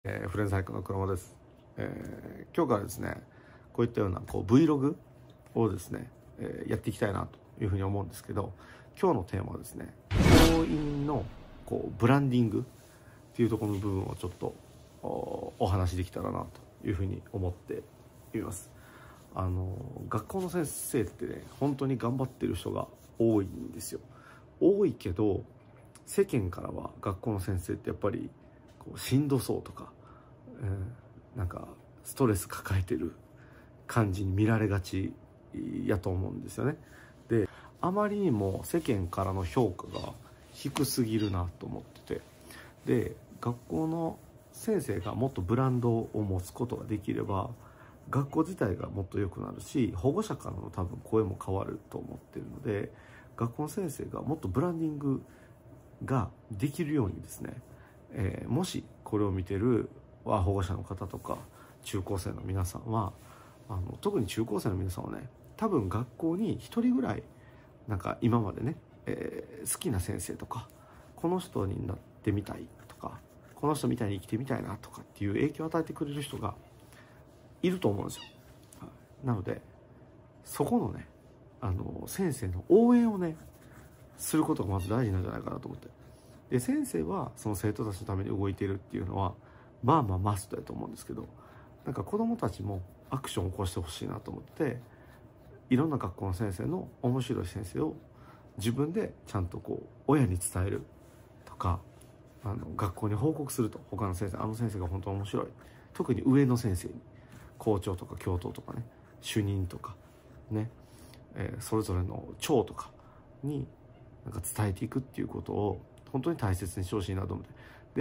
フレンズ俳句の車です。今日からですね、こういったようなVlog をですね、やっていきたいなというふうに思うんですけど、今日のテーマはですね、教員のブランディングっていうところの部分をちょっとお話しできたらなというふうに思っています。学校の先生ってね、本当に頑張ってる人が多いんですよ。多いけど、世間からは学校の先生ってやっぱりしんどそうとか、なんかストレス抱えてる感じに見られがちやと思うんですよね。で、あまりにも世間からの評価が低すぎるなと思ってて、で、学校の先生がもっとブランドを持つことができれば、学校自体がもっと良くなるし、保護者からの多分声も変わると思ってるので、学校の先生がもっとブランディングができるようにですね、もしこれを見てる保護者の方とか中高生の皆さんは、特に中高生の皆さんはね、多分学校に一人ぐらいなんか今までね、好きな先生とか、この人になってみたいとか、この人みたいに生きてみたいなとかっていう影響を与えてくれる人がいると思うんですよ。なのでそこのね、先生の応援をねすることがまず大事なんじゃないかなと思って。で、先生はその生徒たちのために動いているっていうのはまあマストだと思うんですけど、なんか子どもたちもアクションを起こしてほしいなと思って、いろんな学校の先生の面白い先生を自分でちゃんと親に伝えるとか、学校に報告すると、他の先生、あの先生が本当に面白い、特に上の先生に、校長とか教頭とかね、主任とかね、それぞれの長とかになんか伝えていくっていうことを本当に大切にしてほしいなと思って。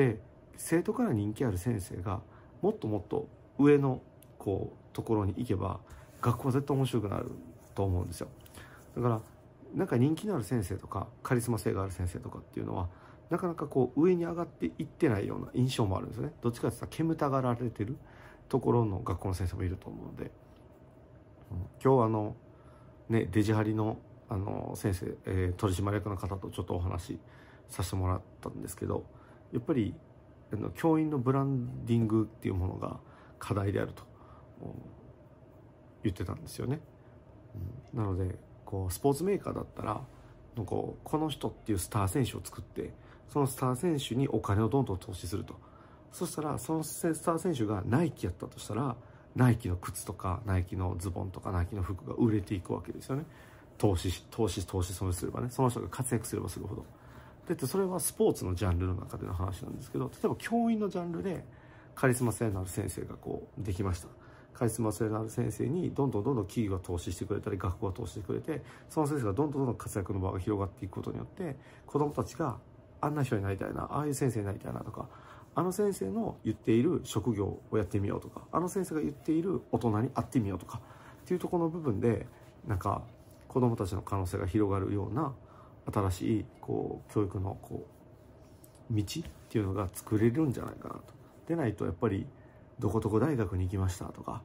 で、生徒から人気ある先生がもっともっと上のところに行けば、学校は絶対面白くなると思うんですよ。だからなんか人気のある先生とかカリスマ性がある先生とかっていうのは、なかなか上に上がっていってないような印象もあるんですよね。どっちかって言ったら煙たがられてるところの学校の先生もいると思うので、今日デジハリの先生、取締役の方とちょっとお話しさせてもらったんですけど、やっぱり教員のブランディングっていうものが課題であると言ってたんですよね。なのでスポーツメーカーだったらこの人っていうスター選手を作って、そのスター選手にお金をどんどん投資すると。そしたらそのスター選手がナイキやったとしたら、ナイキの靴とかナイキのズボンとかナイキの服が売れていくわけですよね。投資それすればね、その人が活躍すればするほど。で、それはスポーツのジャンルの中での話なんですけど、例えば教員のジャンルでカリスマ性のある先生ができました。カリスマ性のある先生にどんどん企業が投資してくれたり、学校が投資してくれて、その先生がどんどん活躍の場が広がっていくことによって、子供たちがあんな人になりたいな、ああいう先生になりたいなとか、あの先生の言っている職業をやってみようとか、あの先生が言っている大人に会ってみようとかっていうところの部分で、なんか子供たちの可能性が広がるような新しい教育の道っていうのが作れるんじゃないかなと。でないとやっぱりどこどこ大学に行きましたとか、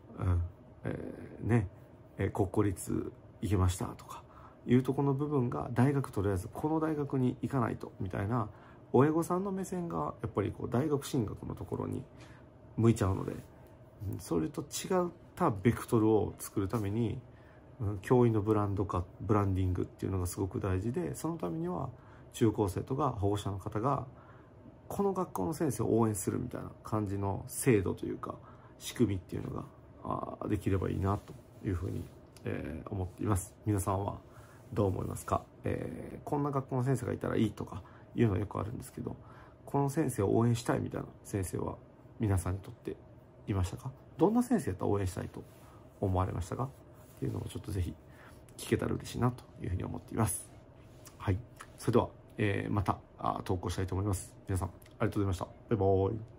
国公立行きましたとかいうところの部分が、大学とりあえずこの大学に行かないとみたいな親御さんの目線がやっぱり大学進学のところに向いちゃうので、それと違ったベクトルを作るために、教員のブランディングっていうのがすごく大事で、そのためには中高生とか保護者の方がこの学校の先生を応援するみたいな感じの制度というか仕組みっていうのができればいいなというふうに、思っています。皆さんはどう思いますか？こんな学校の先生がいたらいいとかいうのはよくあるんですけど、この先生を応援したいみたいな先生は皆さんにとっていましたか？どんな先生やったら応援したいと思われましたかっていうのをちょっとぜひ聞けたら嬉しいなというふうに思っています。はい。それでは、また投稿したいと思います。皆さんありがとうございました。バイバーイ。